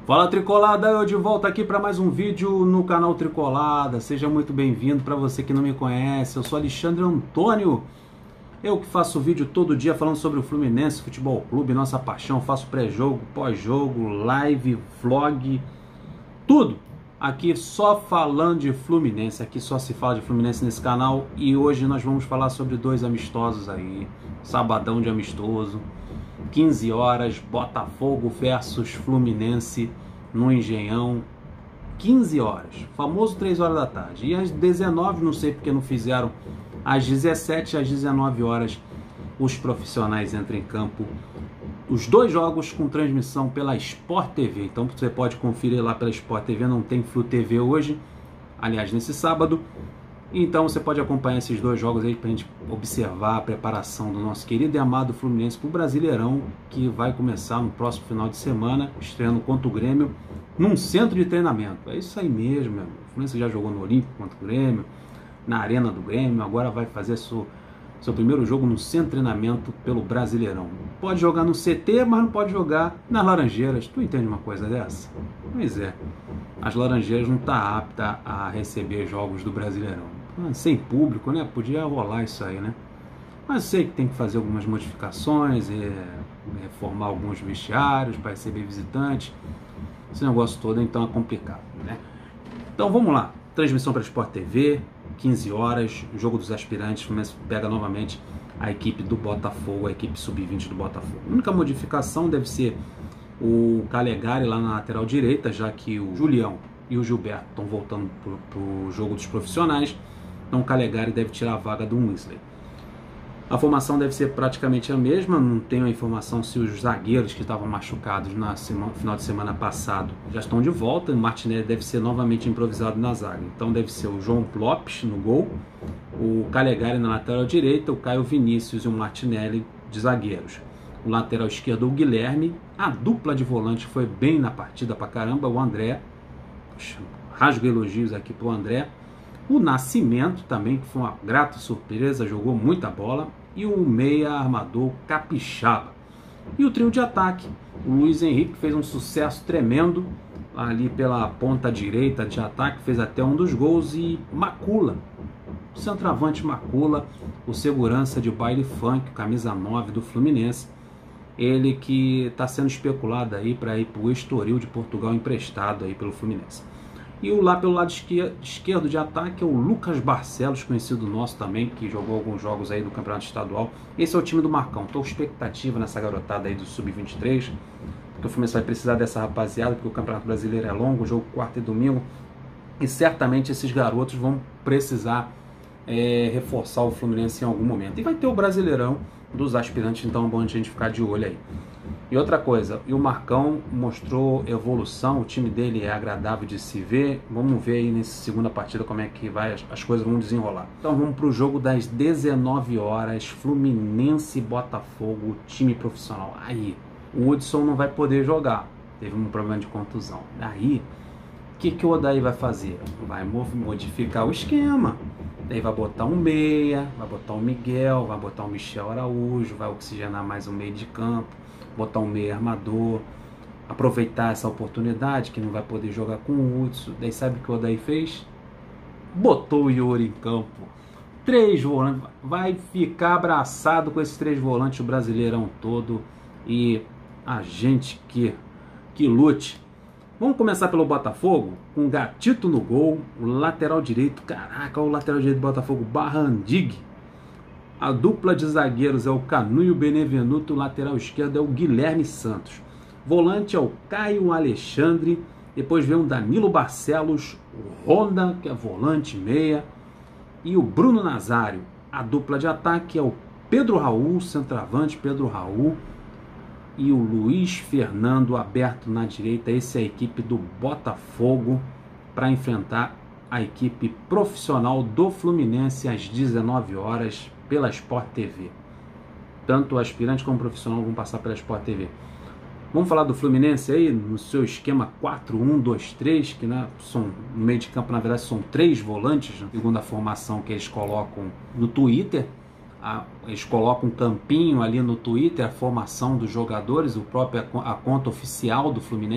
Fala Tricolada, eu de volta aqui para mais um vídeo no canal Tricolada. Seja muito bem-vindo. Para você que não me conhece, eu sou Alexandre Antônio. Eu que faço vídeo todo dia falando sobre o Fluminense Futebol Clube, nossa paixão. Faço pré-jogo, pós-jogo, live, vlog, tudo. Aqui só falando de Fluminense, aqui só se fala de Fluminense nesse canal. E hoje nós vamos falar sobre dois amistosos aí, sabadão de amistoso. 15 horas, Botafogo versus Fluminense no Engenhão, 15 horas, famoso 3 horas da tarde. E às 19, não sei porque não fizeram, às 17, às 19 horas, os profissionais entram em campo. Os dois jogos com transmissão pela Sport TV, então você pode conferir lá pela Sport TV, não tem Flu TV hoje, aliás, nesse sábado. Então você pode acompanhar esses dois jogos aí para a gente observar a preparação do nosso querido e amado Fluminense para o Brasileirão, que vai começar no próximo final de semana, estreando contra o Grêmio, num centro de treinamento. É isso aí mesmo, meu. O Fluminense já jogou no Olímpico contra o Grêmio, na Arena do Grêmio, agora vai fazer seu primeiro jogo no centro de treinamento pelo Brasileirão. Pode jogar no CT, mas não pode jogar nas Laranjeiras. Tu entende uma coisa dessa? Pois é, as Laranjeiras não estão aptas a receber jogos do Brasileirão. Sem público, né? Podia rolar isso aí, né? Mas sei que tem que fazer algumas modificações, reformar alguns vestiários para receber visitantes. Esse negócio todo, então, é complicado, né? Então vamos lá. Transmissão para Sport TV, 15 horas, jogo dos aspirantes. O Fluminense pega novamente a equipe do Botafogo, a equipe sub-20 do Botafogo. A única modificação deve ser o Calegari lá na lateral direita, já que o Julião e o Gilberto estão voltando para o jogo dos profissionais. Então o Calegari deve tirar a vaga do Wesley. A formação deve ser praticamente a mesma, não tenho a informação se os zagueiros que estavam machucados no final de semana passado já estão de volta. O Martinelli deve ser novamente improvisado na zaga. Então deve ser o João Lopes no gol, o Calegari na lateral direita, o Caio Vinícius e o Martinelli de zagueiros. O lateral esquerdo, o Guilherme. A dupla de volante foi bem na partida pra caramba, o André. Rasgo elogios aqui pro André. O Nascimento também, que foi uma grata surpresa, jogou muita bola. E o meia armador Capixaba. E o trio de ataque, o Luiz Henrique fez um sucesso tremendo ali pela ponta direita de ataque, fez até um dos gols. E Macula, o centroavante Macula, o segurança de baile funk, camisa 9 do Fluminense. Ele que está sendo especulado aí para ir para o Estoril de Portugal, emprestado aí pelo Fluminense. E lá pelo lado esquerdo de ataque é o Lucas Barcelos, conhecido nosso também, que jogou alguns jogos aí do Campeonato Estadual. Esse é o time do Marcão. Estou com expectativa nessa garotada aí do Sub-23, porque o Fluminense vai precisar dessa rapaziada, porque o Campeonato Brasileiro é longo, jogo quarta e domingo, e certamente esses garotos vão precisar reforçar o Fluminense em algum momento. E vai ter o Brasileirão dos aspirantes, então é bom a gente ficar de olho aí. E outra coisa, e o Marcão mostrou evolução, o time dele é agradável de se ver. Vamos ver aí nessa segunda partida como é que vai, as coisas vão desenrolar. Então vamos para o jogo das 19 horas, Fluminense e Botafogo, time profissional. Aí, o Hudson não vai poder jogar, teve um problema de contusão. Daí, o que o Odair vai fazer? Vai modificar o esquema. Daí vai botar um meia, vai botar um Miguel, vai botar um Michel Araújo, vai oxigenar mais o meio de campo, botar um meia armador, aproveitar essa oportunidade que não vai poder jogar com o Hudson. Daí sabe o que o Odair fez? Botou o Yuri em campo. 3 volantes, vai ficar abraçado com esses 3 volantes o Brasileirão todo. E a gente que lute. Vamos começar pelo Botafogo, com o Gatito no gol, o lateral direito, caraca, o lateral direito do Botafogo, Barrandig. A dupla de zagueiros é o Canu e o Benevenuto, o lateral esquerdo é o Guilherme Santos. Volante é o Caio Alexandre, depois vem o Danilo Barcelos, o Honda, que é volante meia, e o Bruno Nazário. A dupla de ataque é o Pedro Raul, centroavante Pedro Raul, e o Luiz Fernando aberto na direita. Essa é a equipe do Botafogo para enfrentar a equipe profissional do Fluminense às 19 horas pela Sport TV. Tanto o aspirante como o profissional vão passar pela Sport TV. Vamos falar do Fluminense aí no seu esquema 4-1-2-3, que né, no meio de campo na verdade são 3 volantes, segundo a formação que eles colocam no Twitter. Eles colocam um campinho ali no Twitter, a formação dos jogadores, a conta oficial do Fluminense,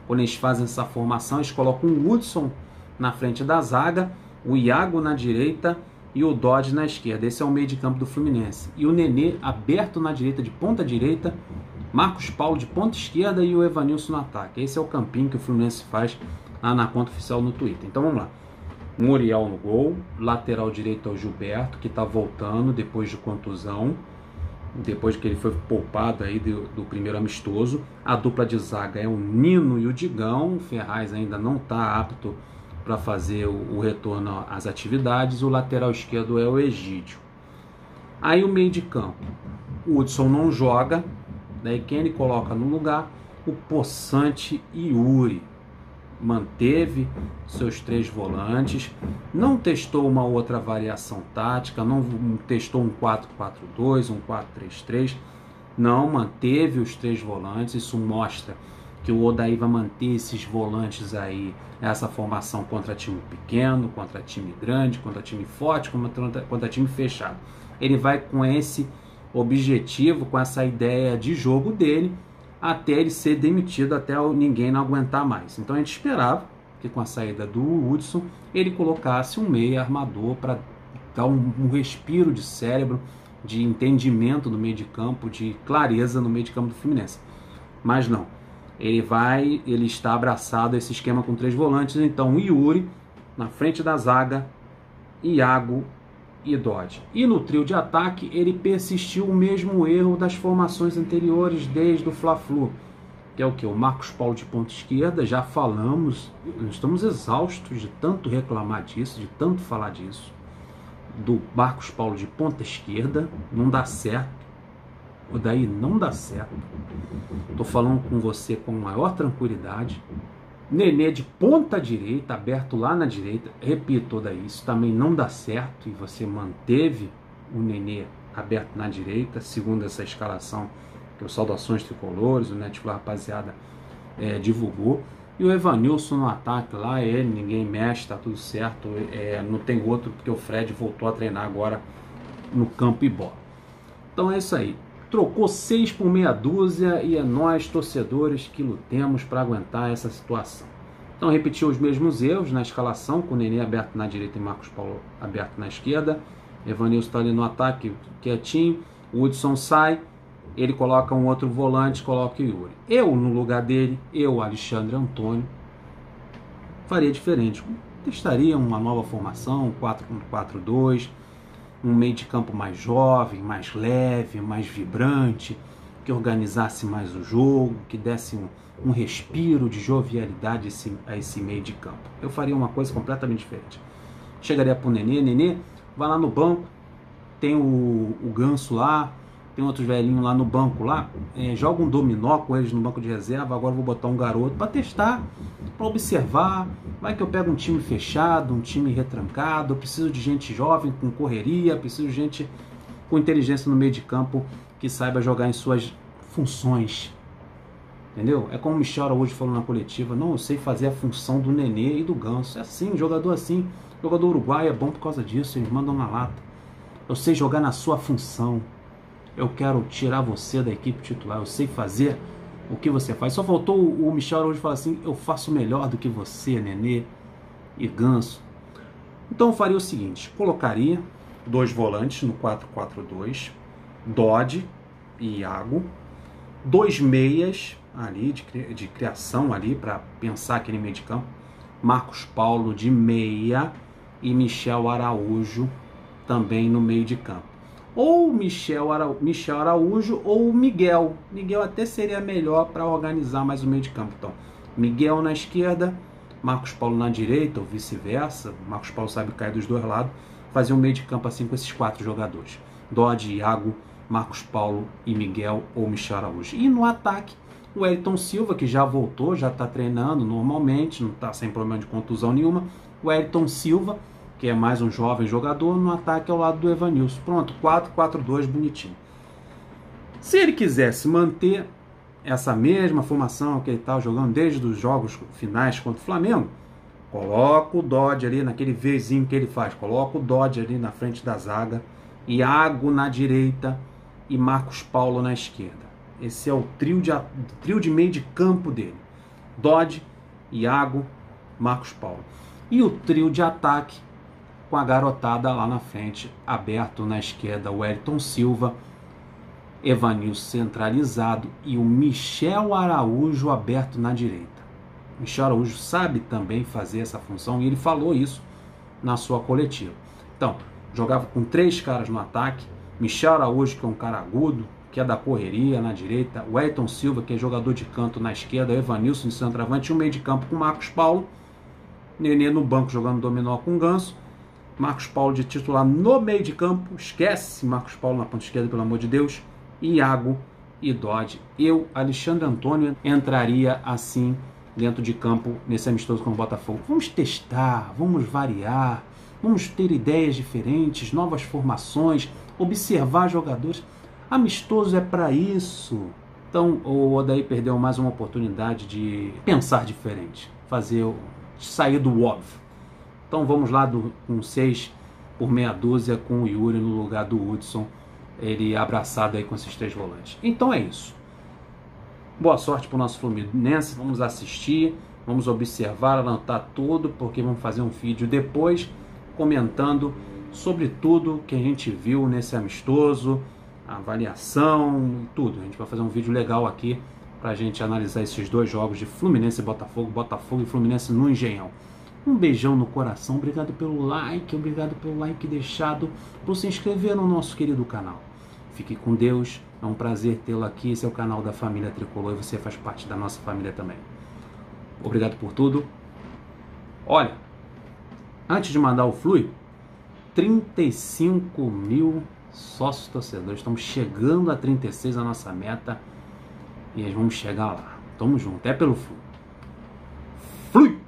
Quando eles fazem essa formação, eles colocam o Hudson na frente da zaga, o Iago na direita e o Dodge na esquerda. Esse é o meio de campo do Fluminense. E o Nenê aberto na direita, de ponta direita, Marcos Paulo de ponta esquerda e o Evanilson no ataque. Esse é o campinho que o Fluminense faz lá na conta oficial no Twitter. Então vamos lá. Muriel no gol, lateral direito é o Gilberto, que está voltando depois de contusão, depois que ele foi poupado aí do primeiro amistoso. A dupla de zaga é o Nino e o Digão. O Ferraz ainda não está apto para fazer o retorno às atividades. O lateral esquerdo é o Egídio. Aí o meio de campo, o Hudson não joga, daí quem ele coloca no lugar? O Poçante Yuri. Manteve seus 3 volantes, não testou uma outra variação tática, não testou um 4-4-2, um 4-3-3, não, manteve os 3 volantes. Isso mostra que o Odair vai manter esses volantes aí, essa formação contra time pequeno, contra time grande, contra time forte, contra time fechado. Ele vai com esse objetivo, com essa ideia de jogo dele, até ele ser demitido, até ninguém não aguentar mais. Então a gente esperava que com a saída do Hudson ele colocasse um meia armador para dar um respiro de cérebro, de entendimento no meio de campo, de clareza no meio de campo do Fluminense. Mas não, ele está abraçado a esse esquema com 3 volantes. Então Yuri na frente da zaga, Iago e Dodge. E no trio de ataque ele persistiu o mesmo erro das formações anteriores desde o Fla-Flu, que é o que? O Marcos Paulo de ponta esquerda. Já falamos, estamos exaustos de tanto reclamar disso, de tanto falar disso, do Marcos Paulo de ponta esquerda. Não dá certo, o daí não dá certo. Estou falando com você com maior tranquilidade. Nenê de ponta direita, aberto lá na direita. Repito, daí isso também não dá certo, e você manteve o Nenê aberto na direita, segundo essa escalação que o Saudações Tricolores, o Netflix rapaziada divulgou. E o Evanilson no ataque lá, ninguém mexe, tá tudo certo, não tem outro, porque o Fred voltou a treinar agora no campo e bola. Então é isso aí. Trocou 6 por meia dúzia e é nós, torcedores, que lutemos para aguentar essa situação. Então repetiu os mesmos erros na escalação, com o Nenê aberto na direita e Marcos Paulo aberto na esquerda. Evanilson está ali no ataque, quietinho. O Hudson sai, ele coloca um outro volante, coloca o Yuri. Eu, no lugar dele, Alexandre Antônio, faria diferente. Testaria uma nova formação, 4-4-2, um meio de campo mais jovem, mais leve, mais vibrante, que organizasse mais o jogo, que desse um respiro de jovialidade a esse meio de campo. Eu faria uma coisa completamente diferente. Chegaria para o Nenê, vai lá no banco, tem o Ganso lá, tem outros velhinhos lá no banco lá, joga um dominó com eles no banco de reserva. Agora eu vou botar um garoto para testar, para observar. Vai que eu pego um time fechado, um time retrancado. Eu preciso de gente jovem com correria, preciso de gente com inteligência no meio de campo, que saiba jogar em suas funções. Entendeu? É como o Michel hoje falou na coletiva: não, eu sei fazer a função do Nenê e do Ganso. É assim, jogador assim, jogador uruguaio é bom por causa disso, eles mandam na lata. Eu sei jogar na sua função. Eu quero tirar você da equipe titular, eu sei fazer o que você faz. Só faltou o Michel hoje falar assim: eu faço melhor do que você, Nenê e Ganso. Então eu faria o seguinte: colocaria 2 volantes no 4-4-2, Dodge e Iago, 2 meias ali de criação ali para pensar aquele meio de campo, Marcos Paulo de meia e Michel Araújo também no meio de campo. Ou Michel Araújo ou Miguel. Miguel até seria melhor para organizar mais o meio de campo. Então, Miguel na esquerda, Marcos Paulo na direita, ou vice-versa. Marcos Paulo sabe cair dos 2 lados. Fazer um meio de campo assim com esses 4 jogadores: Dodge, Iago, Marcos Paulo e Miguel ou Michel Araújo. E no ataque, o Wellington Silva, que já voltou, já está treinando normalmente, não está sem problema de contusão nenhuma. O Wellington Silva, que é mais um jovem jogador, no ataque ao lado do Evanilson. Pronto, 4-4-2 bonitinho. Se ele quisesse manter essa mesma formação que ele estava jogando desde os jogos finais contra o Flamengo, coloca o Dodge ali naquele Vzinho que ele faz, coloca o Dodge ali na frente da zaga, Iago na direita e Marcos Paulo na esquerda. Esse é o trio de meio de campo dele. Dodge, Iago, Marcos Paulo. E o trio de ataque com a garotada lá na frente, aberto na esquerda, o Wellington Silva, Evanilson centralizado e o Michel Araújo aberto na direita. Michel Araújo sabe também fazer essa função e ele falou isso na sua coletiva. Então, jogava com 3 caras no ataque, Michel Araújo, que é um cara agudo, que é da correria na direita, o Wellington Silva, que é jogador de canto na esquerda, o Evanilson de centroavante, e um meio de campo com Marcos Paulo, Nenê no banco jogando dominó com Ganso, Marcos Paulo de titular no meio de campo, esquece Marcos Paulo na ponta esquerda, pelo amor de Deus, Iago e Dodge. Eu, Alexandre Antônio, entraria assim dentro de campo nesse amistoso com o Botafogo. Vamos testar, vamos variar, vamos ter ideias diferentes, novas formações, observar jogadores. Amistoso é para isso. Então o Odair perdeu mais uma oportunidade de pensar diferente, sair do óbvio. Então vamos lá com 6 por meia dúzia com o Yuri no lugar do Hudson, ele abraçado aí com esses 3 volantes. Então é isso. Boa sorte para o nosso Fluminense, vamos assistir, vamos observar, anotar tudo, porque vamos fazer um vídeo depois comentando sobre tudo que a gente viu nesse amistoso, a avaliação, tudo. A gente vai fazer um vídeo legal aqui para a gente analisar esses 2 jogos de Fluminense e Botafogo, Botafogo e Fluminense no Engenhão. Um beijão no coração, obrigado pelo like deixado, por se inscrever no nosso querido canal. Fique com Deus, é um prazer tê-lo aqui, esse é o canal da Família Tricolor e você faz parte da nossa família também. Obrigado por tudo. Olha, antes de mandar o Flui, 35 mil sócios torcedores, estamos chegando a 36, a nossa meta, e vamos chegar lá. Tamo junto, é pelo Flui. Flui!